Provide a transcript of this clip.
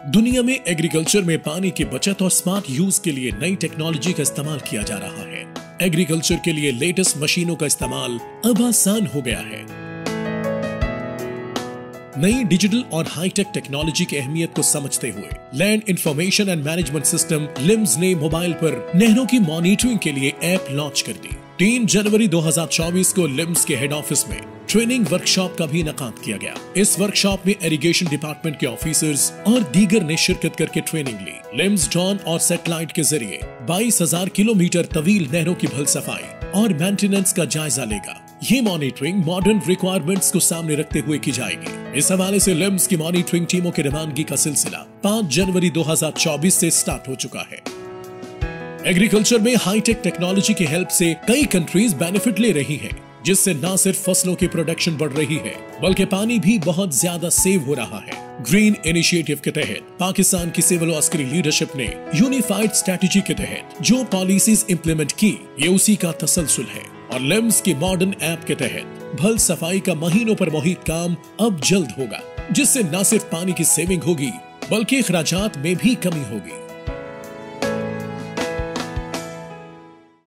दुनिया में एग्रीकल्चर में पानी की बचत और स्मार्ट यूज के लिए नई टेक्नोलॉजी का इस्तेमाल किया जा रहा है। एग्रीकल्चर के लिए लेटेस्ट मशीनों का इस्तेमाल अब आसान हो गया है। नई डिजिटल और हाईटेक टेक्नोलॉजी की अहमियत को समझते हुए land information and management system LIMS ने मोबाइल पर नहरों की मॉनिटरिंग के लिए ऐप लॉन्च कर दी। 3 जनवरी 2024 को लिम्स के हेड ऑफिस में ट्रेनिंग वर्कशॉप का भी इनेकाद किया गया। इस वर्कशॉप में इरिगेशन डिपार्टमेंट के ऑफिसर्स और दीगर ने शिरकत करके ट्रेनिंग ली। लिम्स ड्रोन और सैटेलाइट के जरिए 22,000 किलोमीटर तवील नहरों की भल सफाई और मेंटेनेंस का जायजा लेगा। ये मॉनिटरिंग मॉडर्न रिक्वायरमेंट्स को सामने रखते हुए की जाएगी। इस हवाले से लिम्स की मॉनिटरिंग टीमों की रवानगी का सिलसिला 5 जनवरी 2024 से स्टार्ट हो चुका है। एग्रीकल्चर में हाईटेक टेक्नोलॉजी की हेल्प से कई कंट्रीज बेनिफिट ले रही हैं, जिससे न सिर्फ फसलों की प्रोडक्शन बढ़ रही है बल्कि पानी भी बहुत ज्यादा सेव हो रहा है। ग्रीन इनिशिएटिव के तहत पाकिस्तान की सिविल अस्करी लीडरशिप ने यूनिफाइड स्ट्रेटेजी के तहत जो पॉलिसीज इंप्लीमेंट की, ये उसी का तसलसल है। और लिम्स की मॉडर्न ऐप के तहत भल सफाई का महीनों पर मुहित काम अब जल्द होगा, जिससे न सिर्फ पानी की सेविंग होगी बल्कि अखराजात में भी कमी होगी।